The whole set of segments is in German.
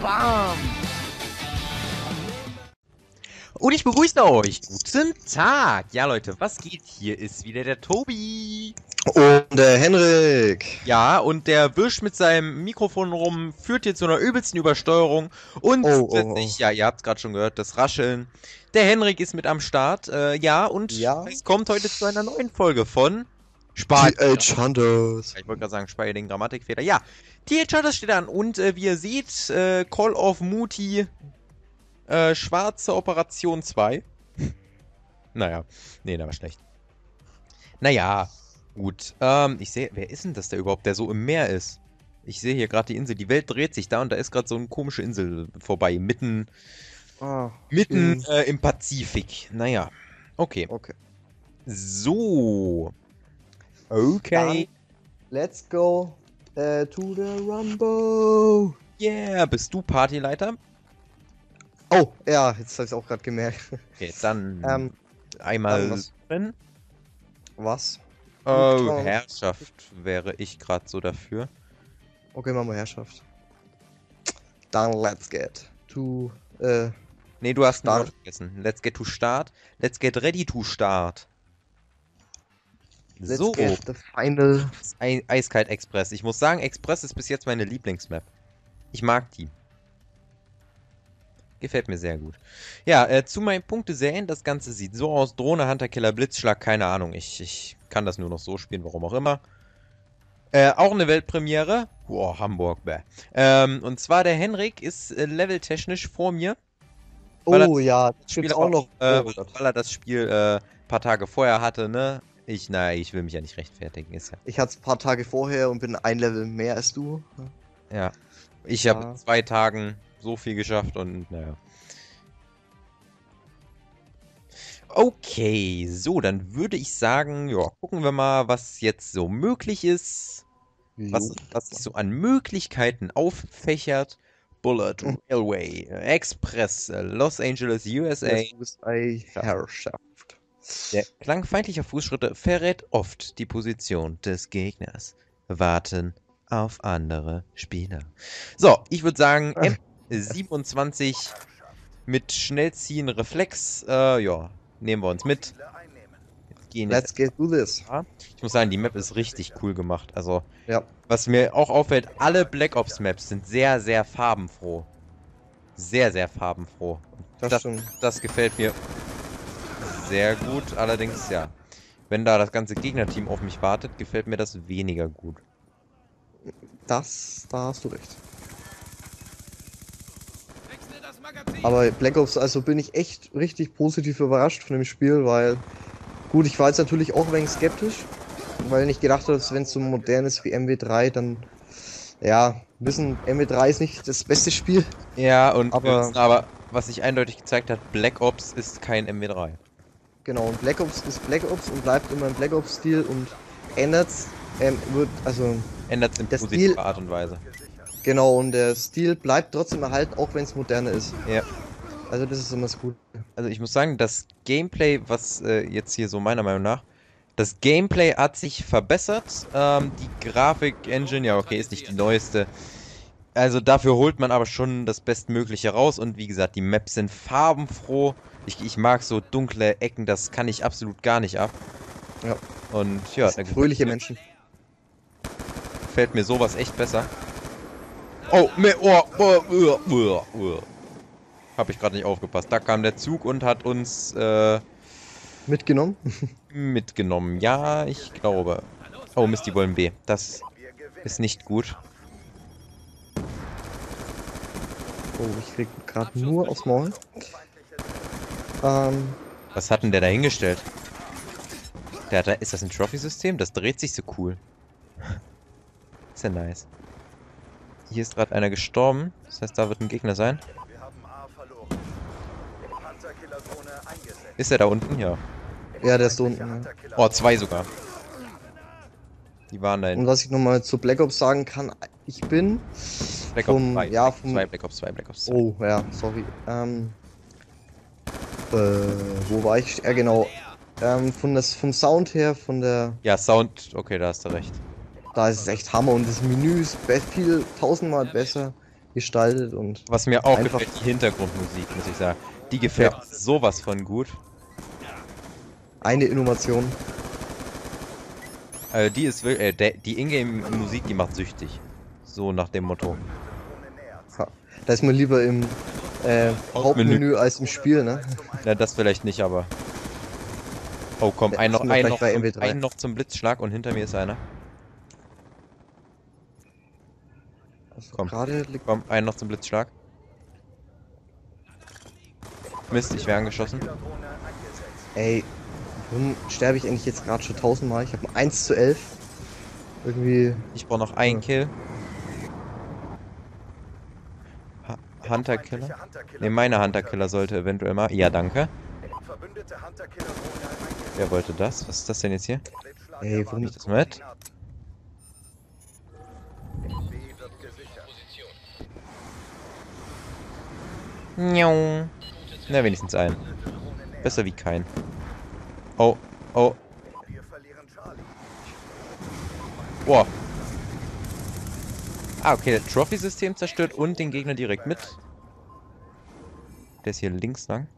Bam! Und ich begrüße euch. Guten Tag. Ja, Leute, was geht? Hier ist wieder der Tobi. Und der Henrik. Ja, und der wischt mit seinem Mikrofon rum, führt hier zu einer übelsten Übersteuerung. Und zusätzlich, ja, ihr habt es gerade schon gehört, das Rascheln. Der Henrik ist mit am Start. Ja, und es kommt heute zu einer neuen Folge von TH Hunters. Ich wollte gerade sagen, speichere den Grammatikfehler. Ja, TH Hunters steht an. Und wie ihr seht, Call of Muti Schwarze Operation 2. Naja, nee, der war schlecht. Naja, gut. Ich sehe, wer ist denn das da überhaupt, der so im Meer ist? Ich sehe hier gerade die Insel. Die Welt dreht sich da und da ist gerade so eine komische Insel vorbei. Mitten im Pazifik. Naja, okay. So. Okay. Dann let's go to the Rumble. Yeah, bist du Partyleiter? Oh, ja, jetzt habe ich es auch gerade gemerkt. Okay, dann einmal drin. Was? Herrschaft wäre ich gerade so dafür. Okay, machen wir Herrschaft. Dann let's get to... Nee, du hast ein Wort vergessen. Let's get to start. Let's get ready to start. Let's get the final... Eiskalt Express. Ich muss sagen, Express ist bis jetzt meine Lieblingsmap. Ich mag die. Gefällt mir sehr gut. Ja, zu meinen Punkteserien, das Ganze sieht so aus. Drohne, Hunter, Killer, Blitzschlag, keine Ahnung. Ich kann das nur noch so spielen, warum auch immer. Auch eine Weltpremiere. Boah, Hamburg, bäh. Und zwar der Henrik ist leveltechnisch vor mir. Ja, das Spiel auch noch. Weil er das Spiel ein paar Tage vorher hatte, ne? Ich will mich ja nicht rechtfertigen, ist ja. Ich hatte es ein paar Tage vorher und bin ein Level mehr als du. Ja. Ich habe in 2 Tagen so viel geschafft und naja. Okay, so, dann würde ich sagen, ja, gucken wir mal, was jetzt so möglich ist. Was sich so an Möglichkeiten auffächert. Bullet Railway, Express, Los Angeles, USA. Herrschaft. Der Klang feindlicher Fußschritte verrät oft die Position des Gegners. Warten auf andere Spieler. So, ich würde sagen, M27 mit Schnellziehen, Reflex, ja, nehmen wir uns mit. Let's get to this. Ich muss sagen, die Map ist richtig cool gemacht. Also, ja. Was mir auch auffällt, alle Black Ops Maps sind sehr, sehr farbenfroh. Sehr, sehr farbenfroh. Das gefällt mir sehr gut. Allerdings, ja, wenn da das ganze Gegnerteam auf mich wartet, gefällt mir das weniger gut. Da hast du recht. Aber Black Ops, also bin ich echt richtig positiv überrascht von dem Spiel, weil, gut, ich war jetzt natürlich auch ein wenig skeptisch, weil ich gedacht habe, wenn es so modern ist wie MW3, dann, ja, wissen, MW3 ist nicht das beste Spiel. Ja, aber was sich eindeutig gezeigt hat, Black Ops ist kein MW3. Genau, und Black Ops ist Black Ops und bleibt immer im Black Ops-Stil und ändert's, ändert in positiver Art und Weise. Genau, und der Stil bleibt trotzdem erhalten, auch wenn es moderner ist. Ja. Also das ist immer das Gute. Also ich muss sagen, das Gameplay, was jetzt hier so meiner Meinung nach, das Gameplay hat sich verbessert. Die Grafik-Engine, ja okay, ist nicht die neueste. Also dafür holt man aber schon das Bestmögliche raus. Und wie gesagt, die Maps sind farbenfroh. Ich mag so dunkle Ecken, das kann ich absolut gar nicht ab. Ja. Und ja, da fröhliche Menschen. Gefällt mir sowas echt besser. Oh, hab ich gerade nicht aufgepasst. Da kam der Zug und hat uns mitgenommen? Mitgenommen, ja, ich glaube. Oh Mist, die wollen B. Das ist nicht gut. Oh, ich krieg gerade nur aufs Maul. Was hat denn der da hingestellt? Ist das ein Trophy-System? Das dreht sich so cool. Ist ja nice. Hier ist gerade einer gestorben. Das heißt, da wird ein Gegner sein. Ist er da unten? Ja. Ja, der ist da unten. Ja. Oh, 2 sogar. Die waren da hinten. Und was ich nochmal zu Black Ops sagen kann, ich bin Black Ops 2. Ja, Black Ops 2. Oh, ja, sorry. Wo war ich? Ja, genau. Vom Sound her, von der... Ja, Sound, okay, da hast du recht. Da ist es echt Hammer und das Menü ist viel tausendmal besser. gestaltet und Was mir auch einfach gefällt, die Hintergrundmusik, muss ich sagen. Die gefällt Ja. sowas von gut. eine Innovation. Also die ist wirklich, die Ingame-Musik, die macht süchtig. So nach dem Motto. Ja. Da ist man lieber im Hauptmenü. Hauptmenü als im Spiel, ne? Na, das vielleicht nicht, aber. Oh komm, Ja, ein noch, sind wir ein gleich noch, bei zum, MW3. ein noch zum Blitzschlag und hinter mir ist einer. Also Komm. gerade liegt. Komm, einen noch zum Blitzschlag. Mist, ich wäre angeschossen. Ey, warum sterbe ich eigentlich jetzt gerade schon 1000-mal? Ich habe ein 1 zu 11. Irgendwie. Ich brauche noch einen Ja. Kill. Hunter-Killer? Ne, meine Hunter-Killer sollte eventuell mal. Ja, danke. Wer wollte das? Was ist das denn jetzt hier? Ey, warum Nehme ich das mit? Njau. Na, wenigstens einen. Besser wie kein. Oh, oh. Boah. Ah, okay, das Trophy-System zerstört und den Gegner direkt mit. Der ist hier links lang.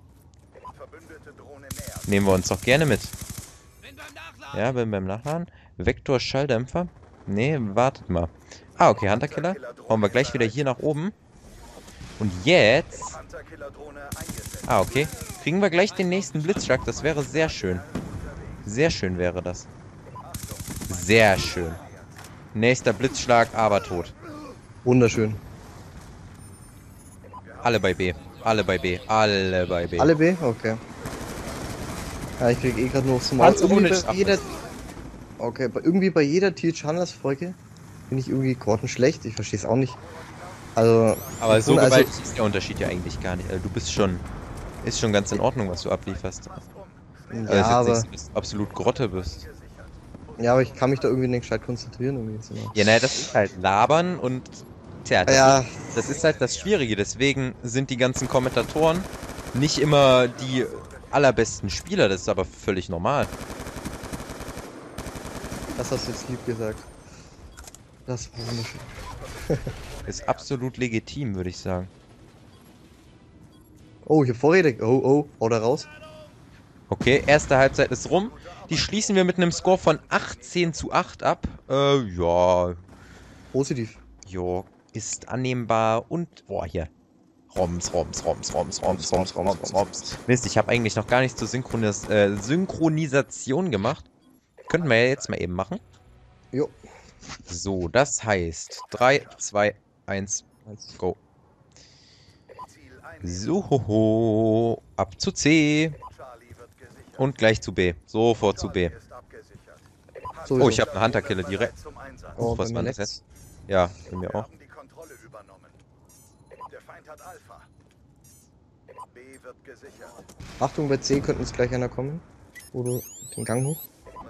Nehmen wir uns doch gerne mit. Ja, bin beim Nachladen. Vektor Schalldämpfer. Nee, wartet mal. Ah, okay, Hunter-Killer. Hauen wir gleich wieder hier nach oben. Und jetzt... Ah, okay. Kriegen wir gleich den nächsten Blitzschlag. Das wäre sehr schön. Sehr schön wäre das. Sehr schön. Nächster Blitzschlag, aber tot. wunderschön. Alle bei B. Alle bei B. Alle bei B. Alle B? Okay. Ja, ich krieg eh gerade nur zum Ganz irgendwie ohne bei Schaffen. jeder. Okay, irgendwie bei jeder Teal Chandlers Folge bin ich irgendwie grottenschlecht. Ich verstehe es auch nicht. Also. Aber so also, gewaltig ist der Unterschied ja eigentlich gar nicht. Also du bist schon... Ist schon ganz in Ordnung, was du ablieferst. Also ja, ist aber, jetzt nicht so, dass du absolut Grotte bist. ja, aber ich kann mich da irgendwie nicht gescheit konzentrieren. Irgendwie so. Ja, naja, das ist halt labern und... Tja, Ja, das ist halt das Schwierige. Deswegen sind die ganzen Kommentatoren nicht immer die allerbesten Spieler. Das ist aber völlig normal. das hast du jetzt lieb gesagt. Das war wunderschön. Ist absolut legitim, würde ich sagen. Oh, hier Vorräte. Oh, hau da raus. Okay, erste Halbzeit ist rum. Die schließen wir mit einem Score von 18:8 ab. Ja, Positiv. jo, ist annehmbar und... Boah, hier. Roms. Mist, ich habe eigentlich noch gar nichts zur Synchronisation gemacht. Könnten wir ja jetzt mal eben machen. Jo. So, das heißt 3, 2, 1, go. So, ab zu C. Und gleich zu B. Sofort zu B. Oh, ich habe einen Hunter-Killer direkt. Oh, Was bei war mir das leckt's. jetzt? Ja, bei mir auch. Achtung, bei C könnten es gleich einer kommen. Oder den Gang hoch.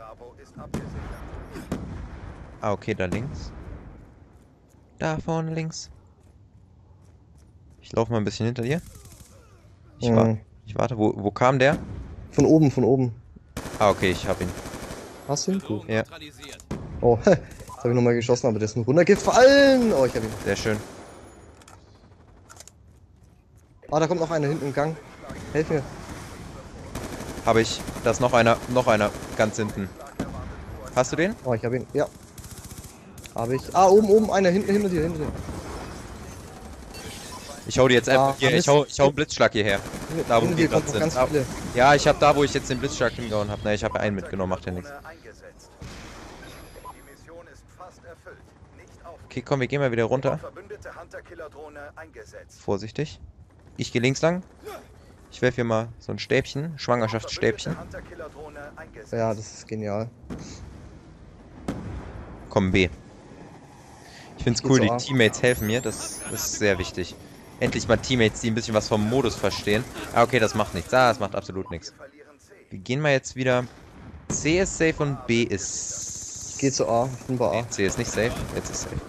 Ah, okay, da links. Da vorne links. Ich laufe mal ein bisschen hinter dir. Ich warte, wo kam der? Von oben, von oben. Ah, okay, ich hab ihn. Hast du ihn? Gut. Ja, Oh, jetzt habe ich nochmal geschossen, aber der ist nur runtergefallen. Oh, ich habe ihn. sehr schön. Ah, da kommt noch einer hinten im Gang. Helf mir. Habe ich. Da ist noch einer, ganz hinten. Hast du den? Oh, ich habe ihn. Ja. Habe ich. Ah, oben, einer hinter dir. Ich hau die jetzt einfach Ah, hier. Ich hau einen Blitzschlag hierher. Da, wo Hinter wir dir kommt gerade noch sind. ganz viele. Ja, ich habe da, wo ich jetzt den Blitzschlag hingehauen habe. Ne, ich habe einen mitgenommen, macht ja nichts. Okay, komm, wir gehen mal wieder runter. Vorsichtig. Ich gehe links lang. Ich werfe hier mal so ein Stäbchen, Schwangerschaftsstäbchen. Ja, das ist genial. Komm, B. Ich find's Geht cool, so die A. Teammates helfen mir. Das ist sehr wichtig. Endlich mal Teammates, die ein bisschen was vom Modus verstehen. Ah, okay, das macht nichts. Ah, das macht absolut nichts. Wir gehen mal jetzt wieder. C ist safe und B ist... Ich gehe zu A. Ich bin bei A. Nee, C ist nicht safe. Jetzt ist safe.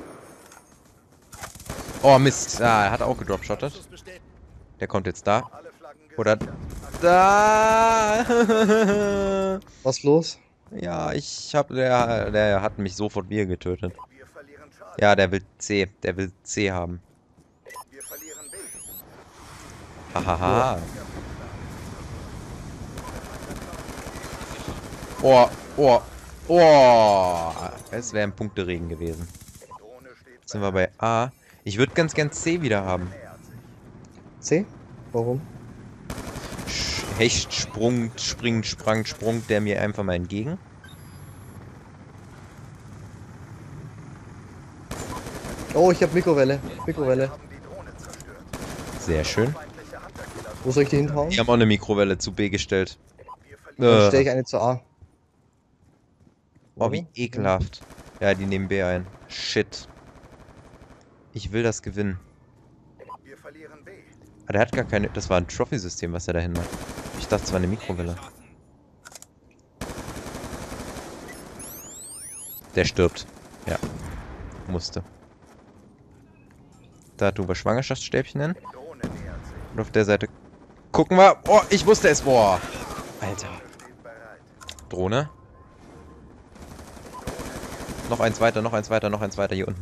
Oh, Mist. Ah, er hat auch gedropshottet. Der kommt jetzt da. Oder da. Was los? Ja, der hat mich sofort wieder getötet. Ja, der will C. Der will C haben. Hahaha. Oh, oh, oh. Es wäre ein Punkteregen gewesen. Jetzt sind wir bei A. Ich würde ganz gern C wieder haben. C? Warum? Hecht, Sprung, Springen, Sprang, Sprung, der mir einfach mal entgegen. Oh, ich habe Mikrowelle. Mikrowelle. Sehr schön. Wo soll ich die hinhauen? Die haben auch eine Mikrowelle zu B gestellt. Dann stelle ich eine zu A. Oh, wie ekelhaft. Ja, die nehmen B ein. Shit. Ich will das gewinnen. Aber der hat gar keine... Das war ein Trophy-System, was er dahin macht. Ich dachte, es war eine Mikrowelle. Der stirbt. Ja. Musste. Da tun wir Schwangerschaftsstäbchen hin. Und auf der Seite gucken wir... Oh, ich wusste es. Boah. Alter. Drohne. Noch eins weiter, noch eins weiter, noch eins weiter hier unten.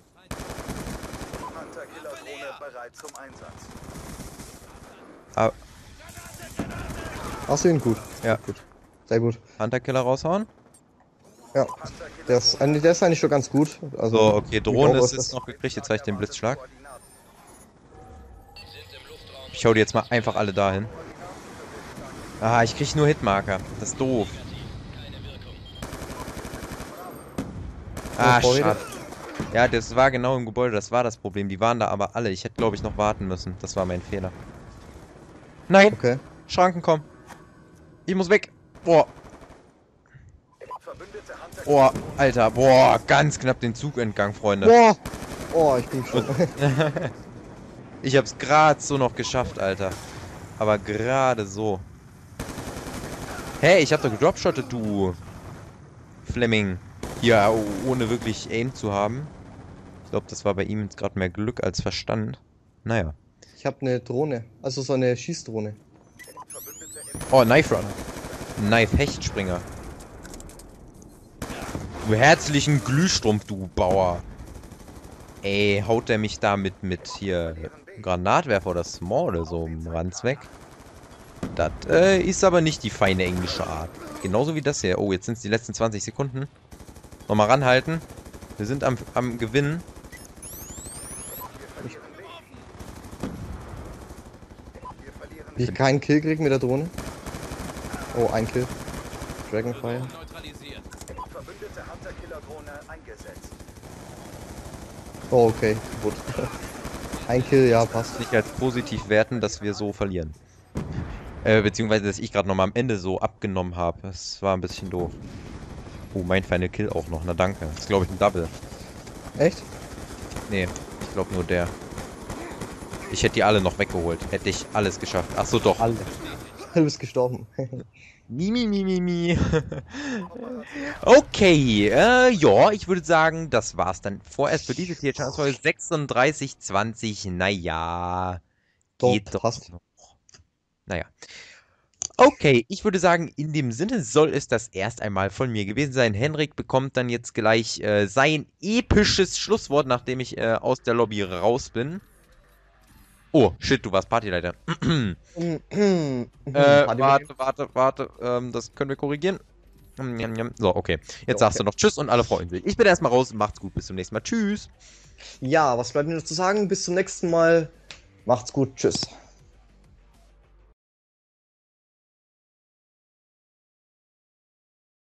Ah, Hast du ihn? Gut. ja. Gut. Sehr gut. Hunter-Killer raushauen. Ja. Der ist eigentlich schon ganz gut. Also, So, okay, Drohne ist das jetzt noch gekriegt. Jetzt habe ich den Blitzschlag. Ich hau die jetzt mal einfach alle dahin. Ah, ich krieg nur Hitmarker. Das ist doof. Ah, schade. Ja, das war genau im Gebäude. Das war das Problem. Die waren da aber alle. Ich hätte, glaube ich, noch warten müssen. Das war mein Fehler. Nein! Okay. Schranken, komm. Ich muss weg. Boah. Boah, Alter. Boah, ganz knapp den Zug entgangen, Freunde. Boah! Oh, ich bin schon. Ich hab's gerade so noch geschafft, Alter. Aber gerade so. Hey, ich hab doch gedropshottet, du Fleming. Ja, ohne wirklich Aim zu haben. Ich glaube, das war bei ihm jetzt gerade mehr Glück als Verstand. Naja. Ich habe eine Drohne. Also so eine Schießdrohne. Oh, Knife Runner. Knife Hechtspringer. Du herzlichen Glühstrumpf, du Bauer. Ey, haut der mich da mit hier Granatwerfer oder Small oder so im Ranz weg? Das ist aber nicht die feine englische Art. Genauso wie das hier. Oh, jetzt sind es die letzten 20 Sekunden. Nochmal ranhalten. Wir sind am Gewinnen. Wie ich keinen Kill krieg mit der Drohne. Oh, ein Kill. Dragonfire. Oh, okay. Gut. Ein Kill, ja, passt. Nicht als positiv werten, dass wir so verlieren. Beziehungsweise, dass ich gerade nochmal am Ende so abgenommen habe. Das war ein bisschen doof. Oh, mein Final Kill auch noch. Na danke. Das ist, glaube ich, ein Double. Echt? Nee, ich glaube nur der. Ich hätte die alle noch weggeholt. Hätte ich alles geschafft. Ach so, doch. Alle. Du bist gestorben. Mi. Okay, ja, ich würde sagen, das war's dann vorerst für diese Tier-Chance-Folge 36:20. Naja, geht doch noch. Naja. Okay, ich würde sagen, in dem Sinne soll es das erst einmal von mir gewesen sein. Henrik bekommt dann jetzt gleich sein episches Schlusswort, nachdem ich aus der Lobby raus bin. Oh, shit, du warst Partyleiter. Warte, das können wir korrigieren. So, okay. Jetzt sagst du noch Tschüss und alle freuen sich. Ich bin erstmal raus, macht's gut, bis zum nächsten Mal. Tschüss. Ja, was bleibt mir noch zu sagen? Bis zum nächsten Mal. Macht's gut, tschüss.